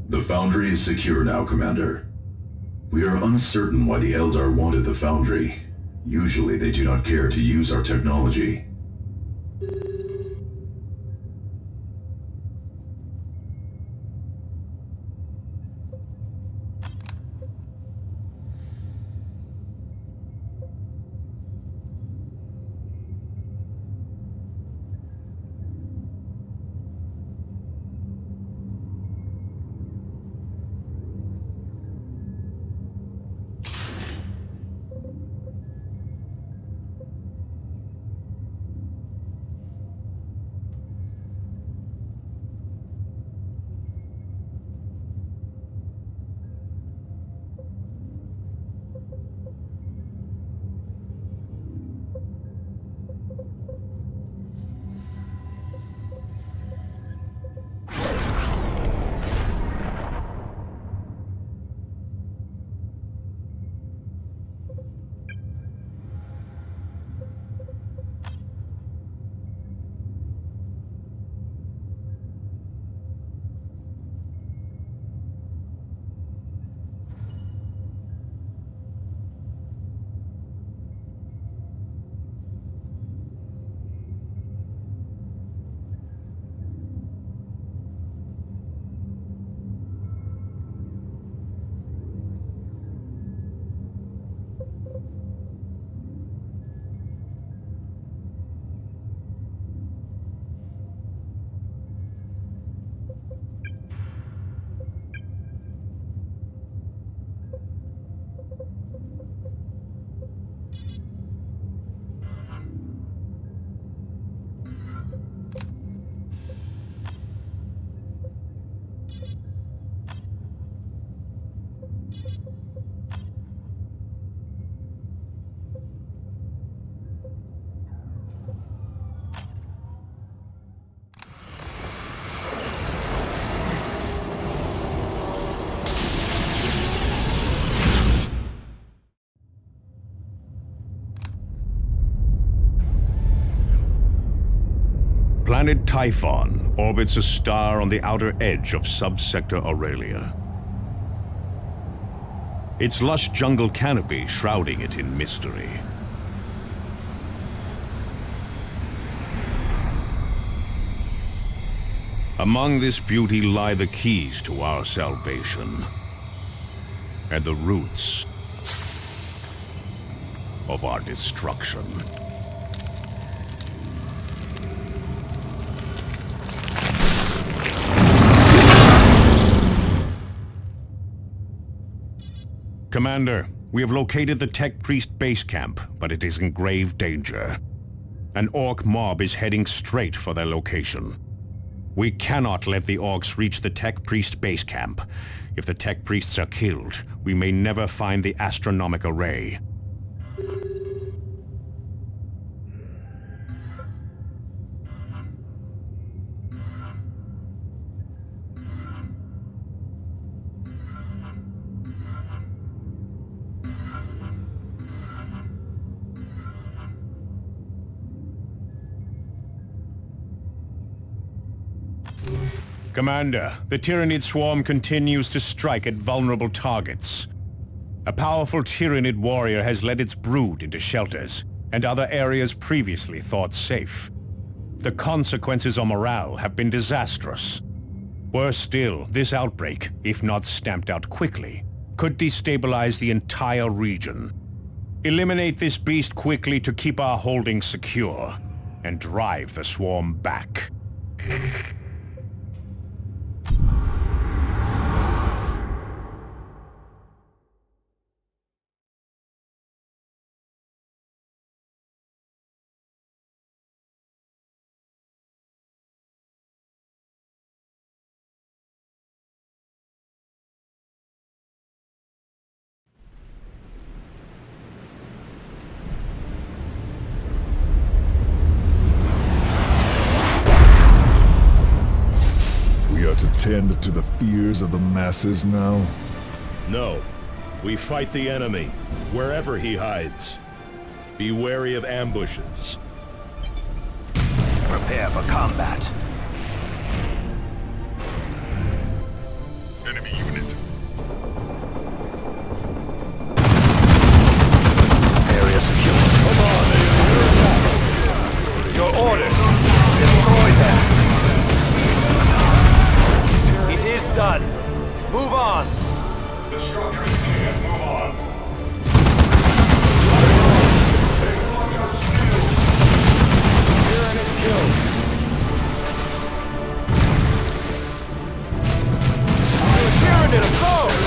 The Foundry is secure now, Commander. We are uncertain why the Eldar wanted the Foundry. Usually they do not care to use our technology. Planet Typhon orbits a star on the outer edge of Subsector Aurelia. Its lush jungle canopy shrouding it in mystery. Among this beauty lie the keys to our salvation and the roots of our destruction. Commander, we have located the Tech Priest base camp, but it is in grave danger. An Orc mob is heading straight for their location. We cannot let the Orcs reach the Tech Priest base camp. If the Tech Priests are killed, we may never find the astronomic array. Commander, the Tyranid swarm continues to strike at vulnerable targets. A powerful Tyranid warrior has led its brood into shelters and other areas previously thought safe. The consequences on morale have been disastrous. Worse still, this outbreak, if not stamped out quickly, could destabilize the entire region. Eliminate this beast quickly to keep our holdings secure and drive the swarm back. Tend to the fears of the masses now? No. We fight the enemy, wherever he hides. Be wary of ambushes. Prepare for combat. Enemy done. Move on. The structure is clear. Move on. Tyranid killed. The Tyranid opposed!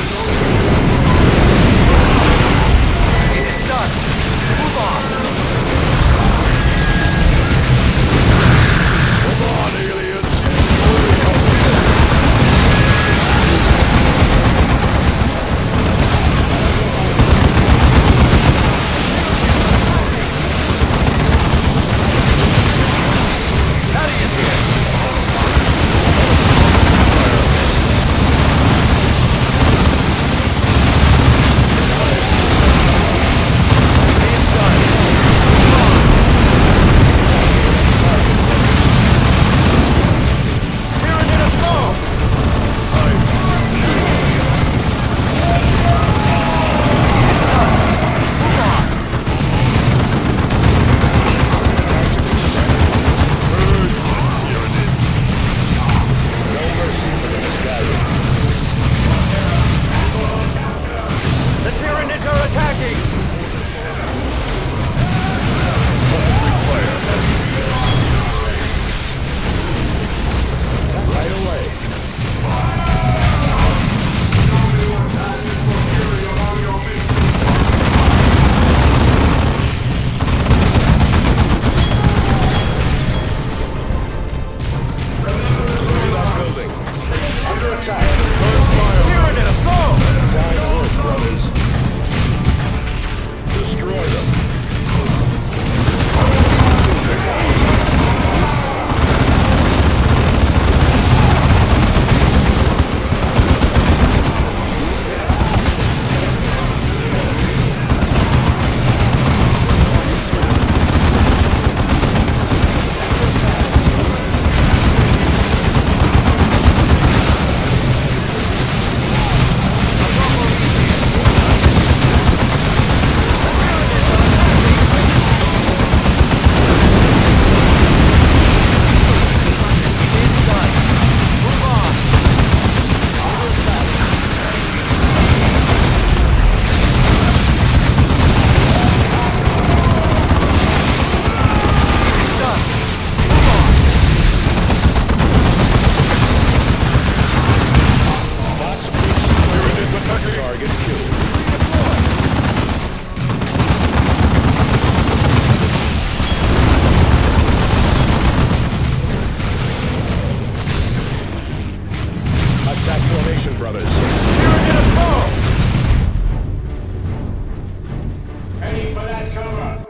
It is done. Move on. Come on, aliens! Thaddeus here. It's done. Move on. Tyranid assault! The Tyranids are attacking! Right away. Building. Under attack. Turn fire. Tyranid assault! Fine work, brothers. Destroy them. It's done. Move on. It's done. Move on. Fox Tyranid target killed. Attack formation, brothers. Tyranid assault! Heading for that cover.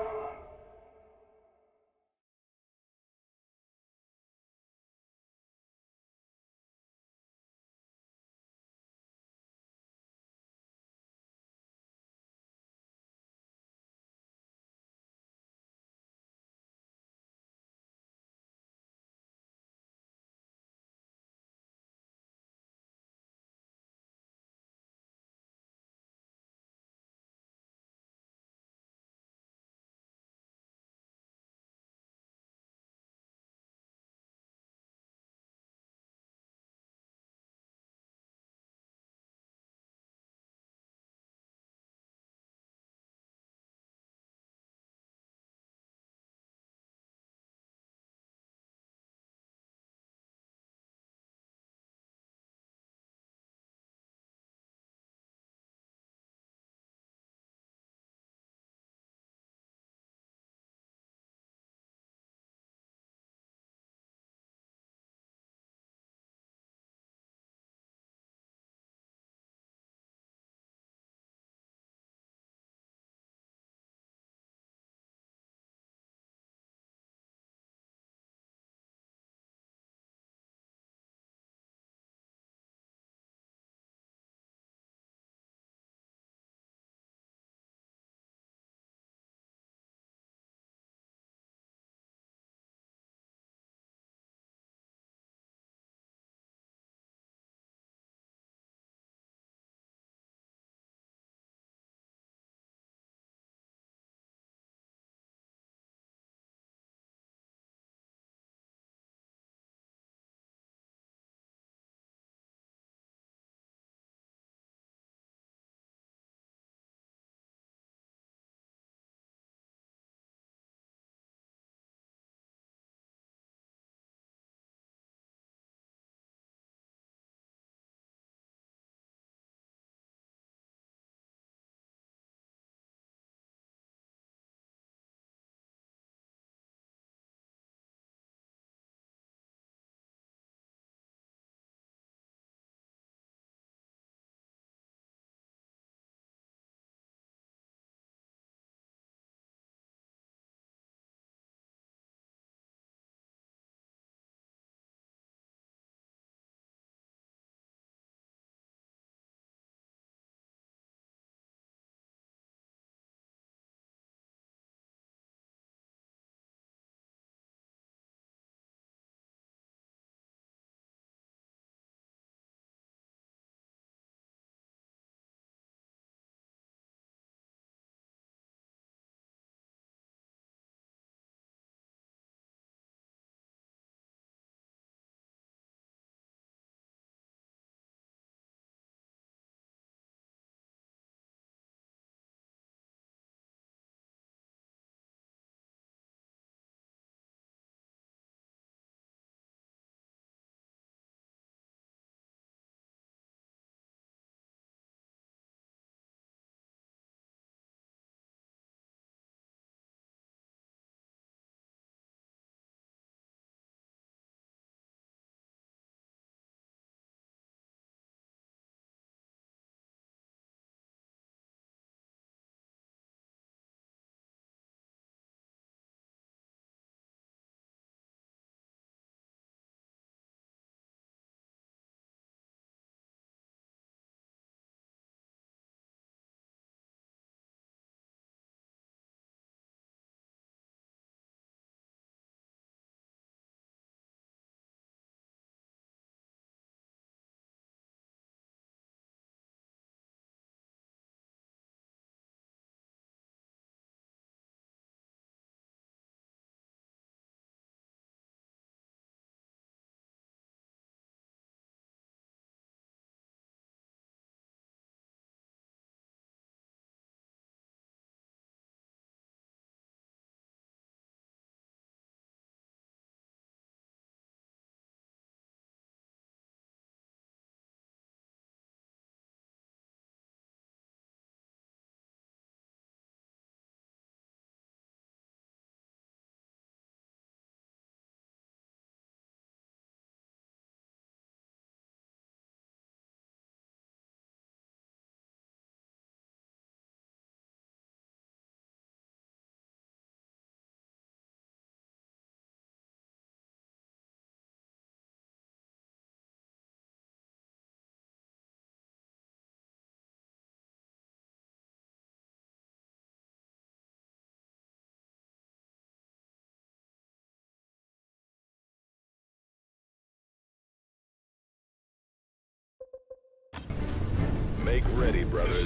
Make ready, brothers.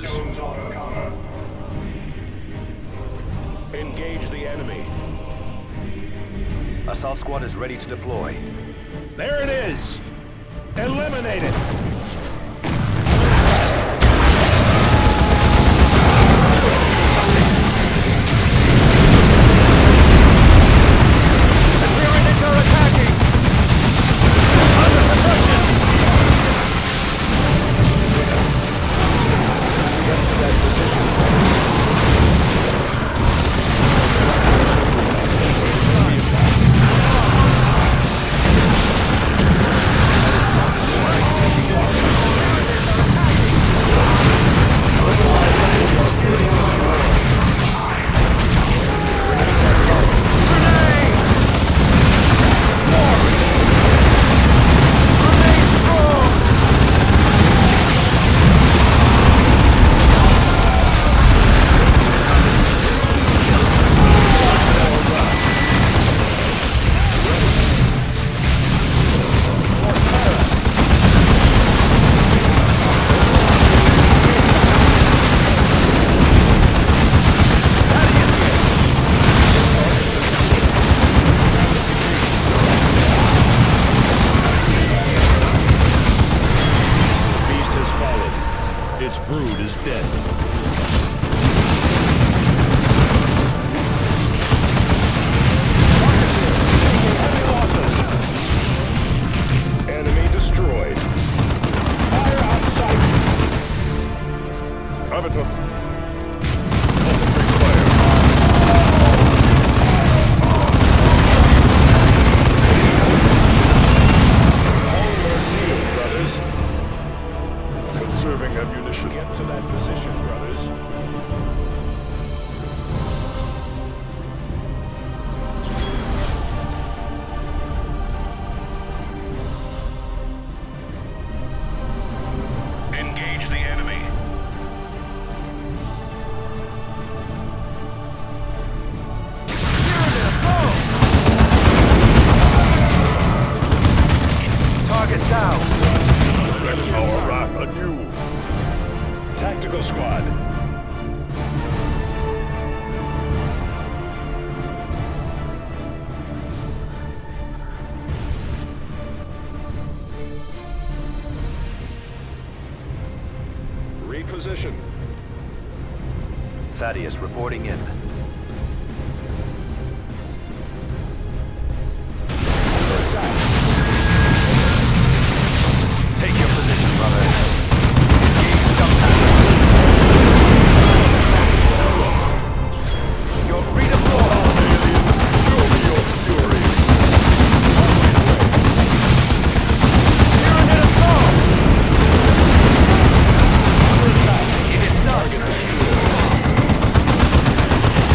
Engage the enemy. Assault squad is ready to deploy. There it is! Eliminate it! The Tyranids are attacking! Under suppression! Get to that Its brood is dead. Enemy destroyed. Fire outside. Avitus. Conserving ammunition. Get to that position, brothers. Engage the enemy. Target down! Let our wrath anew. Tactical squad. Reposition. Thaddeus reporting in. Take your position, brother. Engage Jumpman. You're redeployed. Show me your fury. Tyranid assault! It is done.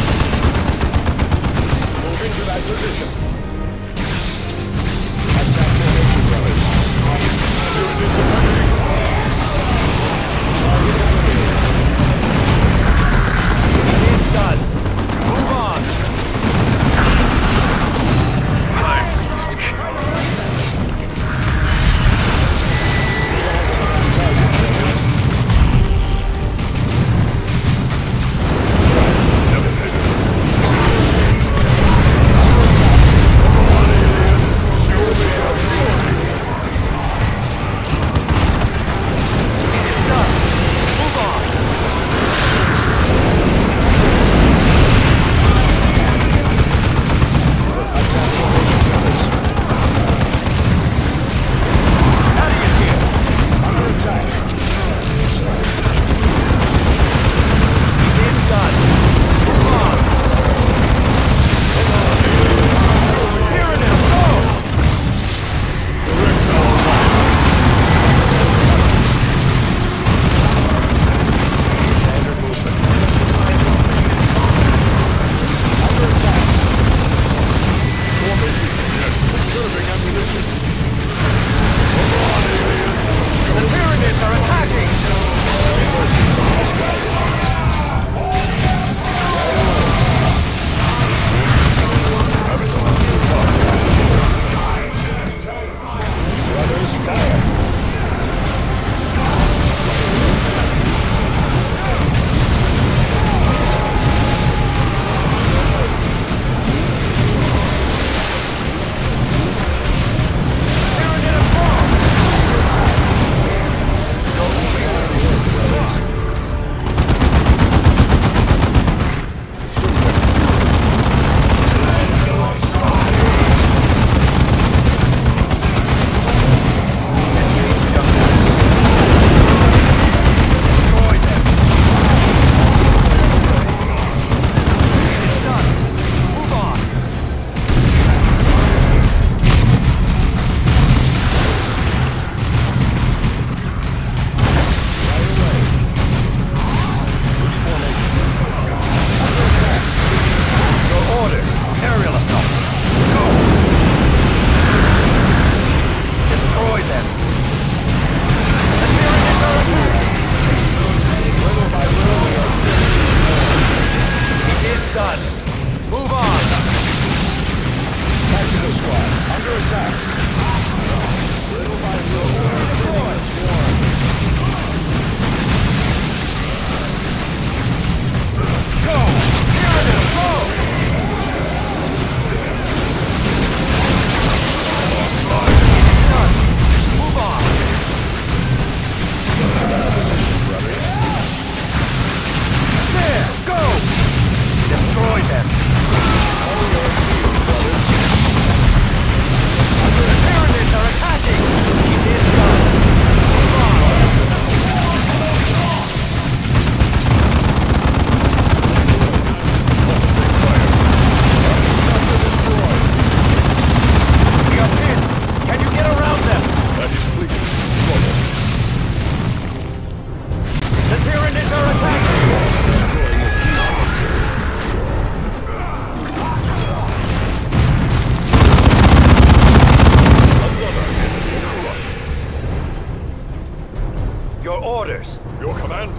Your orders. Your command?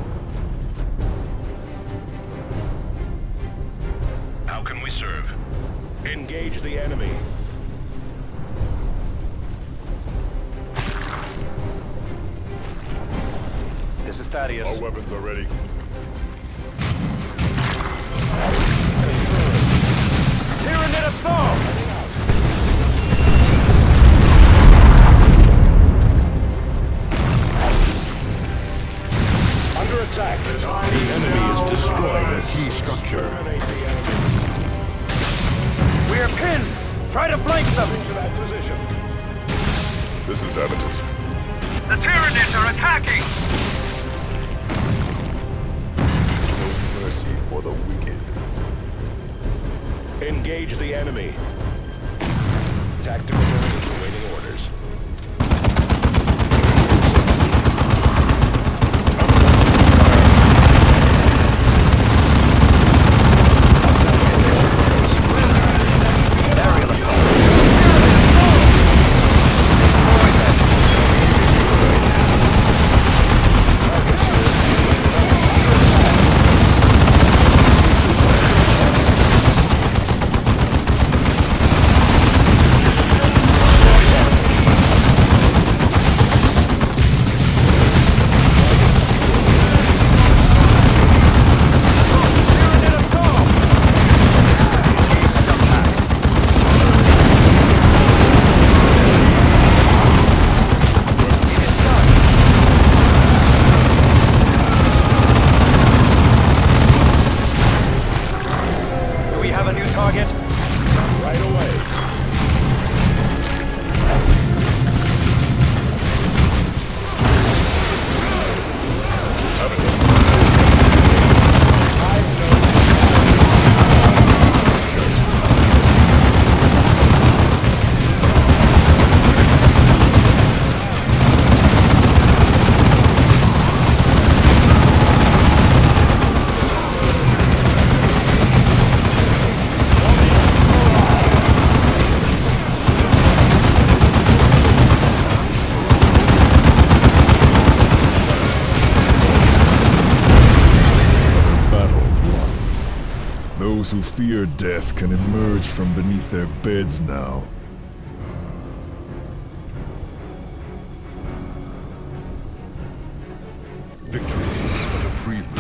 How can we serve? Engage the enemy. This is Thaddeus. Our weapons are ready. Tyranid assault! Under attack. The enemy is destroying a key structure. Terminate the enemy. We're pinned! Try to flank them! To that position. This is Avitus. The Tyranids are attacking! No mercy for the wicked. Engage the enemy. Tactical Marines awaiting orders. Aerial assault. Do we have a new target? Right away. Battle won. Those who fear death can emerge from beneath their beds now. Victory is but a prelude